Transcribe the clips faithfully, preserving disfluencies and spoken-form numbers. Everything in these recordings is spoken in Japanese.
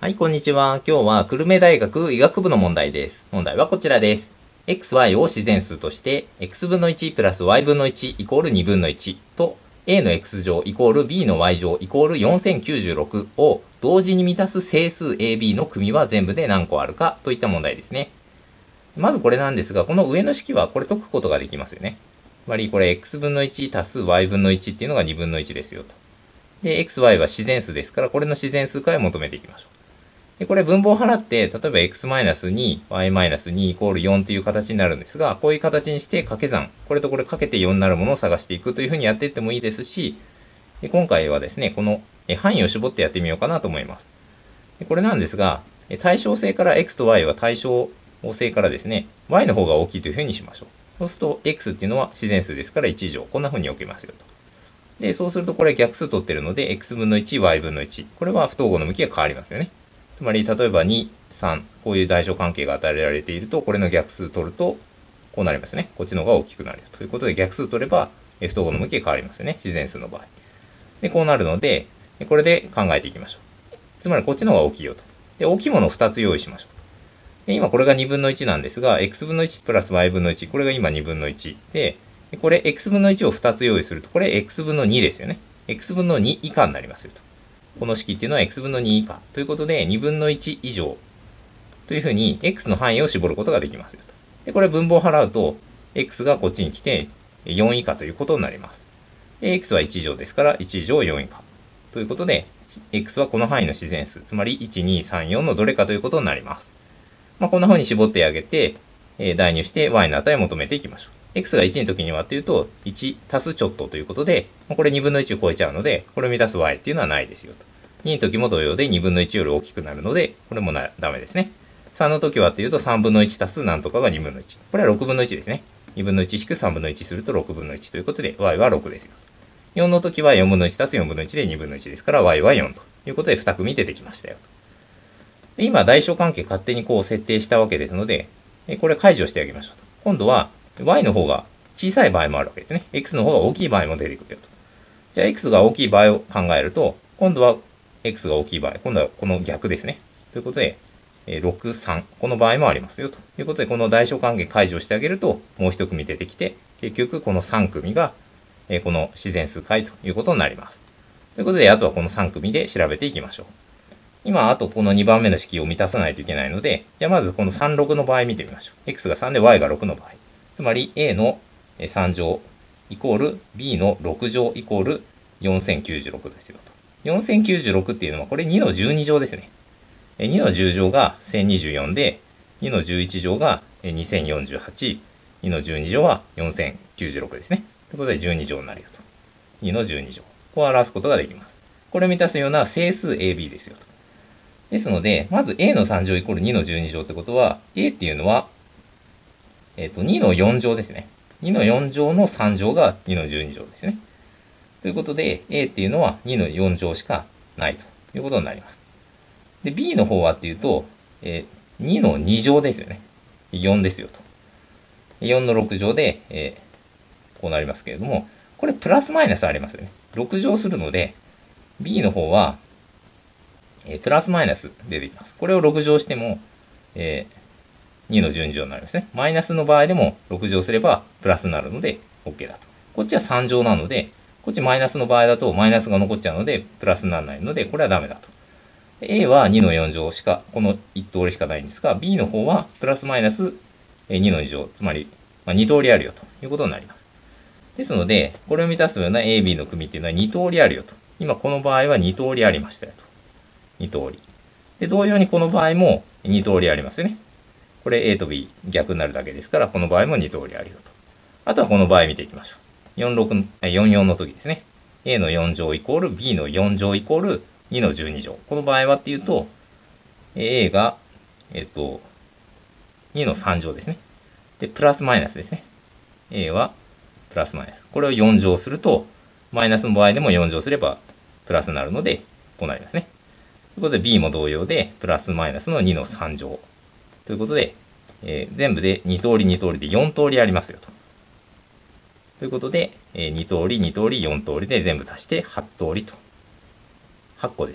はい、こんにちは。今日は久留米大学医学部の問題です。問題はこちらです。x、y を自然数として、x 分のいちプラス y 分のいちイコールにぶんのいちと、a の x 乗イコール b の y 乗イコールよんせんきゅうじゅうろくを同時に満たす整数 ab の組は全部で何個あるかといった問題ですね。まずこれなんですが、この上の式はこれ解くことができますよね。つまりこれ x 分のいち足す y 分のいちっていうのがにぶんのいちですよと。で、x、y は自然数ですから、これの自然数解を求めていきましょう。で、これ分母を払って、例えば x-に、y-に イコールよんという形になるんですが、こういう形にして掛け算、これとこれかけてよんになるものを探していくというふうにやっていってもいいですし、で今回はですね、この範囲を絞ってやってみようかなと思います。でこれなんですが、対称性から x と y は対称性からですね、y の方が大きいというふうにしましょう。そうすると x っていうのは自然数ですからいち乗。こんなふうに置けますよと。で、そうするとこれ逆数取ってるので、x 分のいち、y 分のいち。これは不等号の向きが変わりますよね。つまり、例えばに、さん、こういう大小関係が与えられていると、これの逆数取ると、こうなりますね。こっちの方が大きくなるということで、逆数取れば、不等号の向きが変わりますよね。自然数の場合。で、こうなるので、これで考えていきましょう。つまり、こっちの方が大きいよと。で、大きいものをふたつ用意しましょう。で、今これがにぶんのいちなんですが、x 分のいちプラス y 分のいち、これが今にぶんのいち。で、これ x 分のいちをふたつ用意すると、これ x 分のにですよね。x 分のに以下になりますよと。この式っていうのは x 分のに以下ということでにぶんのいち以上というふうに x の範囲を絞ることができますよと。で、これ分母を払うと x がこっちに来てよん以下ということになります。で、x はいち乗ですからいち乗よん以下ということで x はこの範囲の自然数、つまりいち、に、さん、よんのどれかということになります。まあ、こんな風に絞ってあげて、えー、代入して y の値を求めていきましょう。x がいちの時にはというと、いち足すちょっとということで、これにぶんのいちを超えちゃうので、これを満たす y っていうのはないですよと。にの時も同様でにぶんのいちより大きくなるので、これもなダメですね。さんの時はっていうとさんぶんのいち足すなんとかがにぶんのいち。これはろくぶんのいちですね。にぶんのいち引くさんぶんのいちするとろくぶんのいちということで、y はろくですよ。よんの時はよんぶんのいち足すよんぶんのいちでにぶんのいちですから、y はよんということでに組出てきましたよ。で今、大小関係勝手にこう設定したわけですので、これ解除してあげましょうと。今度は y の方が小さい場合もあるわけですね。x の方が大きい場合も出てくるよと。じゃあ x が大きい場合を考えると、今度は x が大きい場合、今度はこの逆ですね。ということで、ろく、さん、この場合もありますよということで、この大小関係解除してあげると、もう一組出てきて、結局このさん組が、この自然数解ということになります。ということで、あとはこのさん組で調べていきましょう。今、あとこのにばんめの式を満たさないといけないので、じゃあまずこのさん、ろくの場合見てみましょう。x がさんで y がろくの場合。つまり a のさん乗イコール b のろく乗イコールよんせんきゅうじゅうろくですよと。よんせんきゅうじゅうろくっていうのはこれにのじゅうに乗ですね。にのじゅう乗がせんにじゅうよんで、にのじゅういち乗がにせんよんじゅうはち、にのじゅうに乗はよんせんきゅうじゅうろくですね。ということでじゅうに乗になるよと。にのじゅうに乗。こう表すことができます。これを満たすような整数 ab ですよと。ですので、まず a のさん乗イコールにのじゅうに乗ってことは、a っていうのは、えっと、にのよん乗ですね。にのよん乗のさん乗がにのじゅうに乗ですね。ということで、a っていうのはにのよん乗しかないということになります。で、b の方はっていうと、えー、にのに乗ですよね。よんですよと。よんのろく乗で、えー、こうなりますけれども、これプラスマイナスありますよね。ろく乗するので、b の方は、えー、プラスマイナス出てきます。これをろく乗しても、えー、にのじゅうに乗になりますね。マイナスの場合でもろく乗すればプラスになるので OK だと。こっちはさん乗なので、こっちマイナスの場合だとマイナスが残っちゃうのでプラスにならないので、これはダメだと。A はにのよん乗しか、このいち通りしかないんですが、B の方はプラスマイナスにのに乗、つまりに通りあるよということになります。ですので、これを満たすような A、B の組っていうのはに通りあるよと。今この場合はに通りありましたよと。に通り。で、同様にこの場合もに通りありますよね。これ A と B 逆になるだけですから、この場合もに通りあるよと。あとはこの場合見ていきましょう。よんじゅうろく、よんじゅうよんの時ですね。A のよん乗イコール B のよん乗イコールにのじゅうに乗。この場合はっていうと、A が、えっと、にのさん乗ですね。で、プラスマイナスですね。A はプラスマイナス。これをよん乗すると、マイナスの場合でもよん乗すればプラスになるので、こうなりますね。ということで B も同様で、プラスマイナスのにのさん乗。ということで、えー、全部でに通りに通りでよん通りありますよと。ということで、えー、に通りに通りよん通りで全部足してはち通りと。はち個ですね。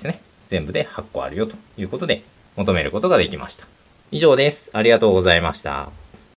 全部ではちこあるよということで求めることができました。以上です。ありがとうございました。